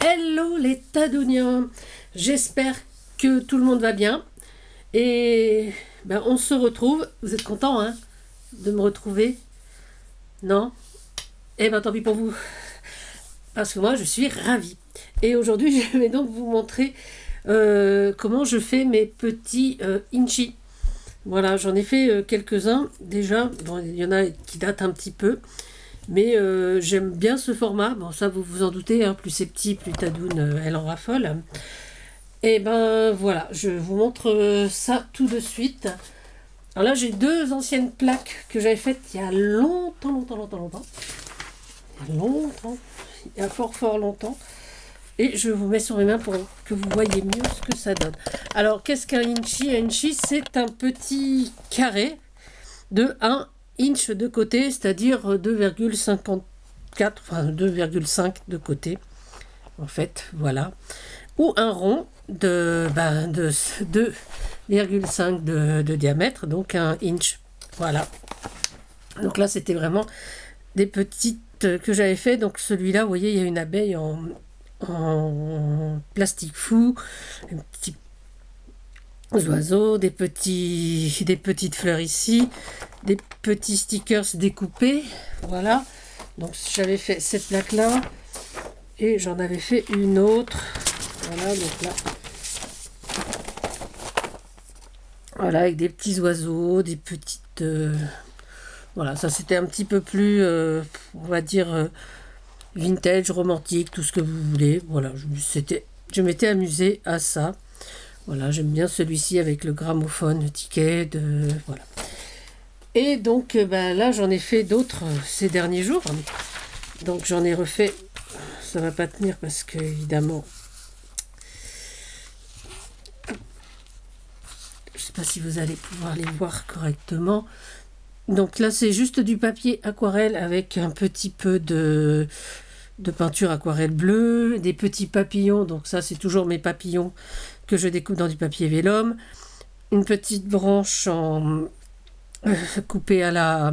Hello les Tadoniens, j'espère que tout le monde va bien et on se retrouve. Vous êtes contents de me retrouver? Non? Eh ben tant pis pour vous, parce que moi je suis ravie. Et aujourd'hui je vais donc vous montrer comment je fais mes petits inchi. Voilà, j'en ai fait quelques-uns déjà. Bon, il y en a qui datent un petit peu. Mais j'aime bien ce format. Bon, ça, vous vous en doutez, plus c'est petit, plus Tadoune, elle en raffole. Et ben voilà, je vous montre ça tout de suite. Alors là, j'ai deux anciennes plaques que j'avais faites il y a longtemps. Il y a fort longtemps. Et je vous mets sur les mains pour que vous voyez mieux ce que ça donne. Alors, qu'est-ce qu'un inchi? Un inchi, c'est un petit carré de 1 inch de côté, c'est-à-dire 2,54, enfin 2,5 de côté, en fait, voilà. Ou un rond de 2,5 de diamètre, donc 1 inch, voilà. Donc là, c'était vraiment des petites que j'avais fait. Donc celui-là, vous voyez, il y a une abeille en plastique fou, un petit oiseaux, des petites fleurs ici, des petits stickers découpés, voilà. Donc j'avais fait cette plaque là et j'en avais fait une autre, voilà. Donc là, voilà, avec des petits oiseaux, des petites voilà, ça c'était un petit peu plus on va dire vintage, romantique, tout ce que vous voulez. Voilà, je m'étais amusée à ça. Voilà, j'aime bien celui-ci avec le gramophone, ticket, voilà. Et donc, là, j'en ai fait d'autres ces derniers jours. Donc, j'en ai refait. Ça va pas tenir parce que, évidemment, je sais pas si vous allez pouvoir les voir correctement. Donc là, c'est juste du papier aquarelle avec un petit peu de peinture aquarelle bleue, des petits papillons. Donc ça, c'est toujours mes papillons que je découpe dans du papier vélum, une petite branche coupée à la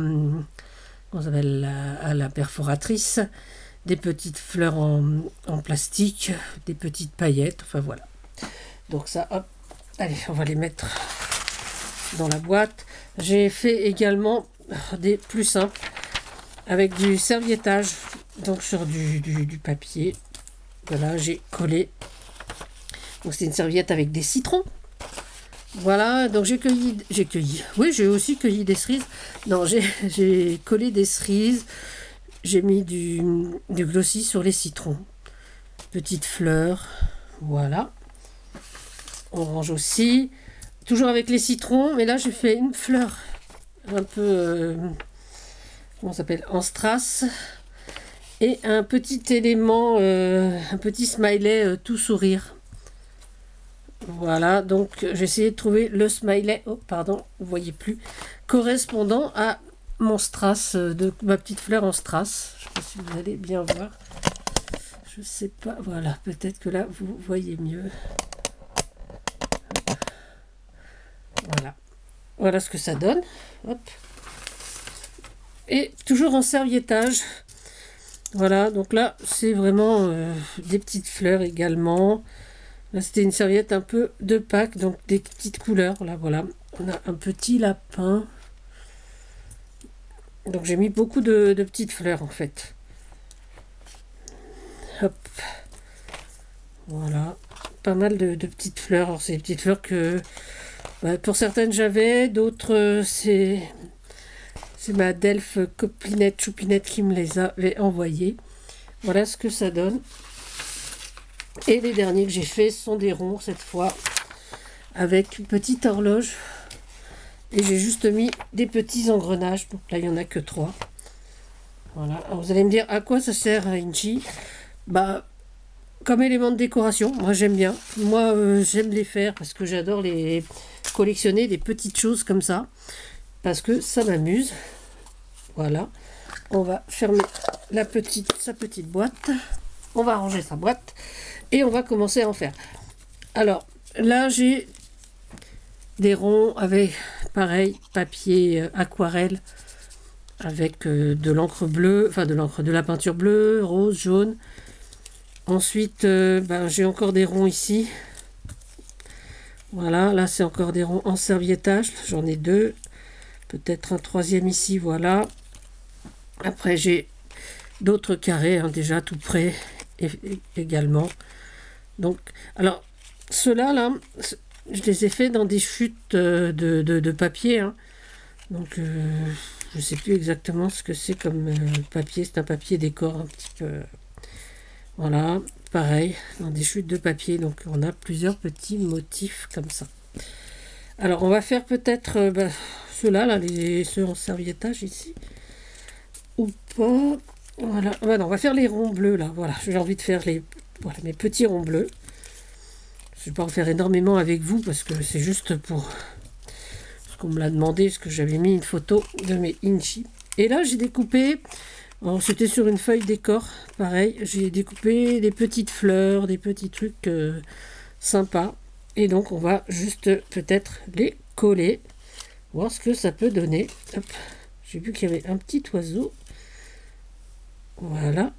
à la perforatrice, des petites fleurs en plastique, des petites paillettes, enfin voilà. Donc ça, hop, allez, on va les mettre dans la boîte. J'ai fait également des plus simples avec du serviettage, donc sur du papier. Voilà, j'ai collé. Donc c'est une serviette avec des citrons. Voilà, donc j'ai aussi cueilli des cerises. Non, j'ai collé des cerises. J'ai mis du glossy sur les citrons. Petites fleurs. Voilà. Orange aussi. Toujours avec les citrons, mais là j'ai fait une fleur un peu comment ça s'appelle, en strass. Et un petit élément, un petit smiley tout sourire. Voilà, donc j'ai essayé de trouver le smiley, oh pardon, vous voyez plus, correspondant à mon strass, de ma petite fleur en strass. Je ne sais pas si vous allez bien voir. Je sais pas, voilà, peut-être que là vous voyez mieux. Voilà, voilà ce que ça donne. Hop. Et toujours en serviettage. Voilà, donc là c'est vraiment des petites fleurs également. Là, c'était une serviette un peu de Pâques, donc des petites couleurs. Là, voilà, on a un petit lapin. Donc, j'ai mis beaucoup de petites fleurs, en fait. Hop. Voilà. Pas mal de petites fleurs. Alors, c'est des petites fleurs que, pour certaines, j'avais. D'autres, c'est ma Delphes copinette, choupinette qui me les avait envoyées. Voilà ce que ça donne. Et les derniers que j'ai fait sont des ronds cette fois, avec une petite horloge. Et j'ai juste mis des petits engrenages. Donc là, il n'y en a que 3. Voilà. Alors, vous allez me dire à quoi ça sert un inchi? Comme élément de décoration. Moi, j'aime bien. Moi, j'aime les faire parce que j'adore les collectionner des petites choses comme ça. Parce que ça m'amuse. Voilà. On va fermer sa petite boîte. On va ranger sa boîte. Et on va commencer à en faire. Alors, là, j'ai des ronds avec, pareil, papier aquarelle avec de l'encre bleue, enfin de la peinture bleue, rose, jaune. Ensuite, ben, j'ai encore des ronds ici. Voilà, là c'est encore des ronds en serviettage. J'en ai deux. Peut-être un troisième ici, voilà. Après, j'ai d'autres carrés, hein, déjà tout près également. Donc, alors, ceux-là, là, je les ai fait dans des chutes de papier. Hein. Donc, je ne sais plus exactement ce que c'est comme papier. C'est un papier décor un petit peu. Voilà, pareil, dans des chutes de papier. Donc, on a plusieurs petits motifs comme ça. Alors, on va faire peut-être ceux-là, là, ceux en serviettage ici. Ou pas. Voilà. Ah, non, on va faire les ronds bleus, là. Voilà, j'ai envie de faire voilà, mes petits ronds bleus. Je ne vais pas en faire énormément avec vous parce que c'est juste pour ce qu'on me l'a demandé, parce que j'avais mis une photo de mes inchi. Et là, j'ai découpé, c'était sur une feuille décor, pareil, j'ai découpé des petites fleurs, des petits trucs sympas. Et donc, on va juste peut-être les coller, voir ce que ça peut donner. Hop. J'ai vu qu'il y avait un petit oiseau. Voilà.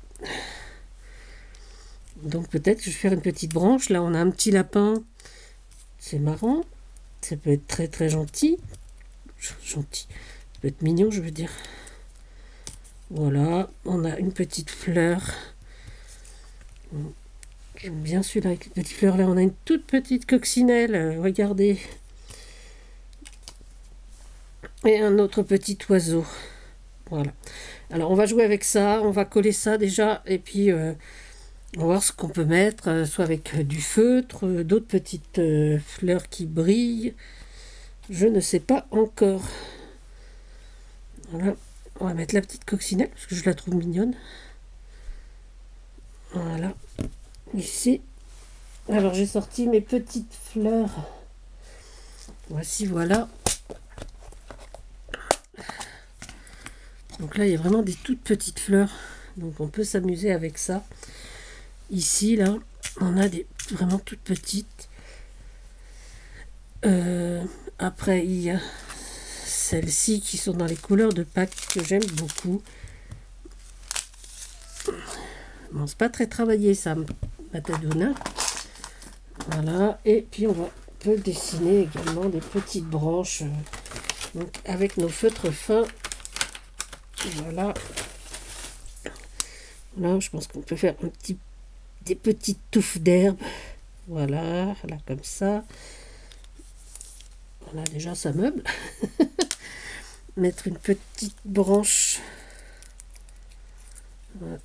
Donc peut-être que je vais faire une petite branche. Là, on a un petit lapin. C'est marrant. Ça peut être très très gentil. Gentil. Ça peut être mignon, je veux dire. Voilà. On a une petite fleur. J'aime bien celui-là avec les petites fleurs. Là, on a une toute petite coccinelle. Regardez. Et un autre petit oiseau. Voilà. Alors, on va jouer avec ça. On va coller ça déjà. Et puis... on va voir ce qu'on peut mettre, soit avec du feutre, d'autres petites fleurs qui brillent. Je ne sais pas encore. Voilà. On va mettre la petite coccinelle, parce que je la trouve mignonne. Voilà. Ici. Alors, j'ai sorti mes petites fleurs. Voici, voilà. Donc là, il y a vraiment des toutes petites fleurs. Donc, on peut s'amuser avec ça. Ici, là, on a des vraiment toutes petites. Après, il y a celles-ci qui sont dans les couleurs de Pâques que j'aime beaucoup. Bon, c'est pas très travaillé, ça, Matadona. Voilà. Et puis, on peut dessiner également des petites branches donc avec nos feutres fins. Voilà. Là, je pense qu'on peut faire des petites touffes d'herbe. Voilà, là comme ça. Voilà, déjà ça meuble. Mettre une petite branche. Voilà.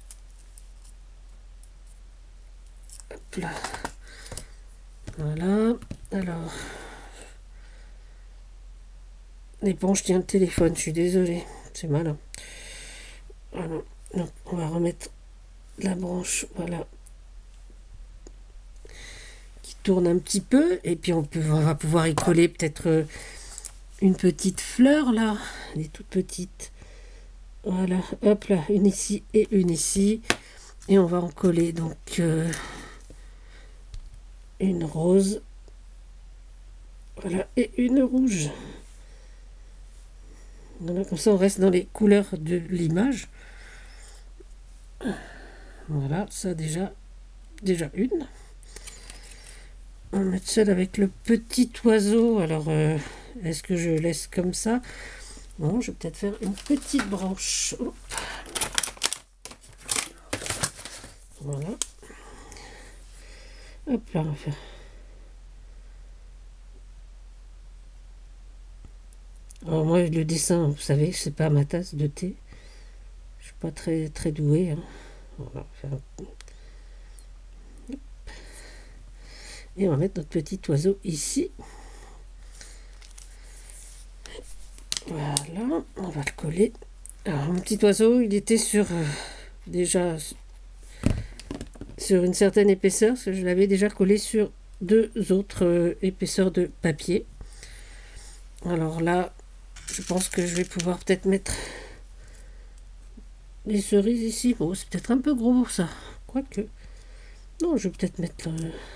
Hop là. Voilà. Alors. L'éponge tient le téléphone, je suis désolée. C'est malin. Voilà. Donc, on va remettre la branche. Voilà. Tourne un petit peu et puis on va pouvoir y coller peut-être une petite fleur là, des toutes petites. Voilà, hop là, une ici et une ici. Et on va en coller donc une rose. Voilà, et une rouge. Voilà, comme ça on reste dans les couleurs de l'image. Voilà, ça déjà une. On va mettre celle avec le petit oiseau. Alors, est-ce que je laisse comme ça? Non, je vais peut-être faire une petite branche. Hop. Voilà. Hop là, on va faire. Alors moi, le dessin, vous savez, c'est pas ma tasse de thé. Je suis pas très très douée. Hein. On va faire un... Et on va mettre notre petit oiseau ici. Voilà, on va le coller. Alors, mon petit oiseau, il était déjà sur une certaine épaisseur, parce que je l'avais déjà collé sur deux autres épaisseurs de papier. Alors là, je pense que je vais pouvoir peut-être mettre les cerises ici. Bon, c'est peut-être un peu gros ça, quoique. Non, je vais peut-être mettre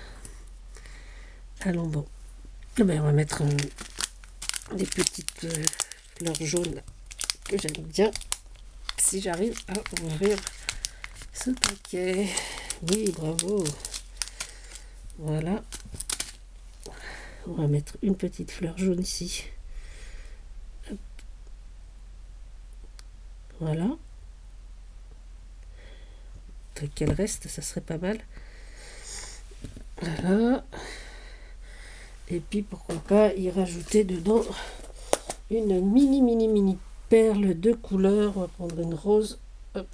à l'ombre. Eh ben, on va mettre des petites fleurs jaunes que j'aime bien. Si j'arrive à ouvrir ce paquet. Oui, bravo. Voilà. On va mettre une petite fleur jaune ici. Hop. Voilà. Qu'elle reste, ça serait pas mal. Voilà. Et puis pourquoi pas y rajouter dedans une mini perle de couleur. On va prendre une rose. Hop.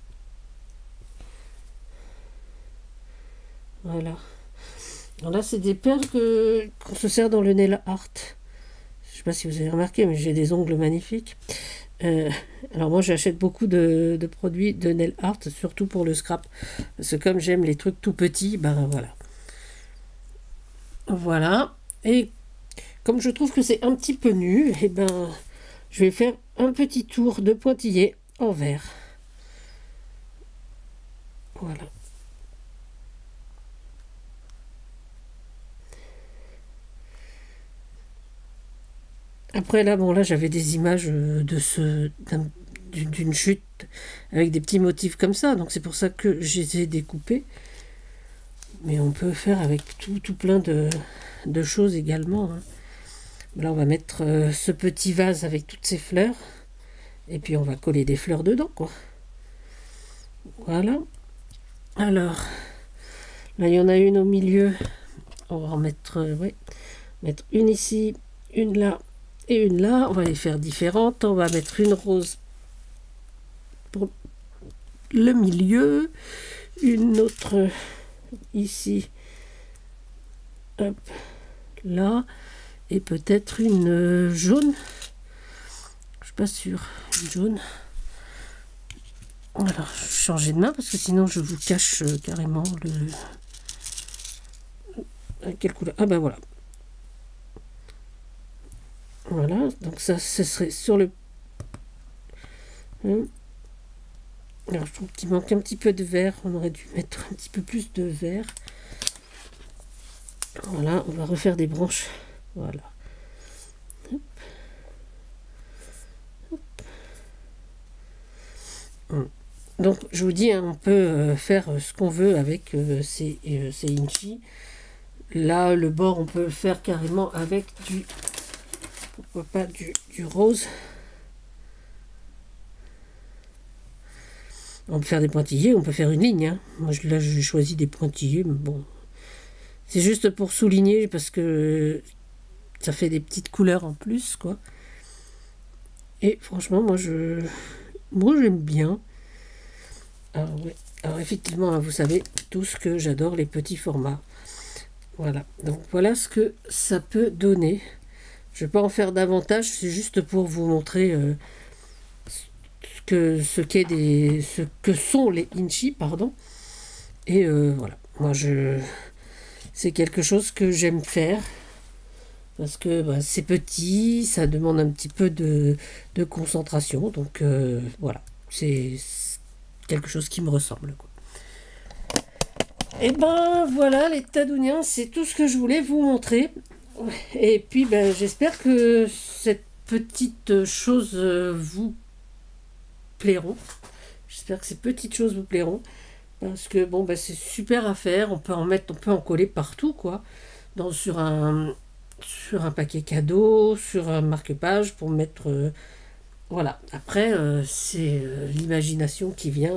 Voilà. Alors là, c'est des perles qu'on se sert dans le nail art. Je sais pas si vous avez remarqué, mais j'ai des ongles magnifiques. Alors moi, j'achète beaucoup de produits de nail art, surtout pour le scrap. Parce que comme j'aime les trucs tout petits, ben voilà. Voilà. Et comme je trouve que c'est un petit peu nu, et ben, je vais faire un petit tour de pointillé en vert. Voilà. Après là, bon là j'avais des images d'une chute avec des petits motifs comme ça, donc c'est pour ça que je les ai découpés. Mais on peut faire avec tout plein de choses également. Hein. Là on va mettre ce petit vase avec toutes ces fleurs, et puis on va coller des fleurs dedans, quoi. Voilà. Alors, là il y en a une au milieu, on va en mettre, mettre une ici, une là, et une là, on va les faire différentes. On va mettre une rose pour le milieu, une autre ici, hop, là, et peut-être une jaune. Je suis pas sûre, une jaune. Alors, je vais changer de main parce que sinon je vous cache carrément quelle couleur. Ah ben voilà. Voilà, donc ça, ce serait sur le... Alors, je trouve qu'il manque un petit peu de vert. On aurait dû mettre un petit peu plus de vert. Voilà, on va refaire des branches. Voilà. Hop. Hop. Donc, je vous dis, hein, on peut faire ce qu'on veut avec ces inchi. Là, le bord, on peut le faire carrément avec du... Pourquoi pas du rose. On peut faire des pointillés, on peut faire une ligne. Hein. Moi, là, j'ai choisi des pointillés, mais bon. C'est juste pour souligner, parce que ça fait des petites couleurs en plus, quoi. Et franchement, moi, j'aime bien. Alors, ouais. Alors, effectivement, vous savez tous que j'adore les petits formats. Voilà. Donc, voilà ce que ça peut donner. Je ne vais pas en faire davantage, c'est juste pour vous montrer ce que sont les inchi, pardon. Et voilà. Moi, c'est quelque chose que j'aime faire. Parce que c'est petit, ça demande un petit peu de concentration. Donc voilà. C'est quelque chose qui me ressemble, quoi. Et ben voilà, les tadouniens, c'est tout ce que je voulais vous montrer. Et puis j'espère que cette petite chose vous plairont. J'espère que ces petites choses vous plairont. Parce que bon, c'est super à faire. On peut en coller partout, quoi. Sur un paquet cadeau, sur un marque-page pour mettre. Voilà. Après, c'est l'imagination qui vient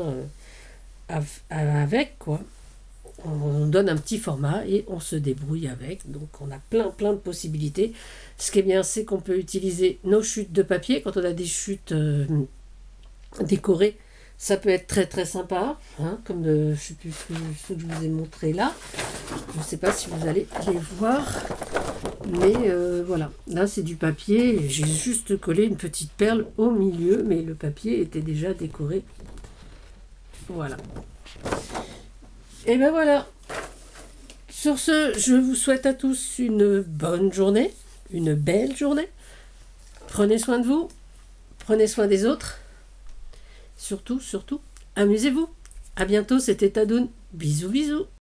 avec, quoi. On donne un petit format et on se débrouille avec. Donc on a plein de possibilités. Ce qui est bien, c'est qu'on peut utiliser nos chutes de papier. Quand on a des chutes décorées, ça peut être très sympa. Hein, comme je sais plus ce que je vous ai montré là. Je ne sais pas si vous allez les voir. Mais voilà. Là, c'est du papier. J'ai juste collé une petite perle au milieu. Mais le papier était déjà décoré. Voilà. Et ben voilà. Sur ce, je vous souhaite à tous une bonne journée, une belle journée. Prenez soin de vous, prenez soin des autres. Surtout, amusez-vous. À bientôt, c'était Tadoun. Bisous.